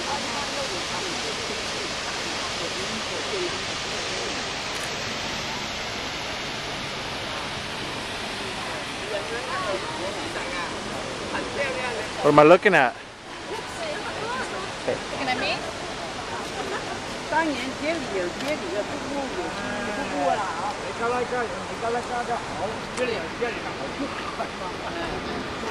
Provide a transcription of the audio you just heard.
What am I looking at? Looking at me? 当年街里有街里的不过有不过了啊！你刚才干的好，街里的好就快嘛。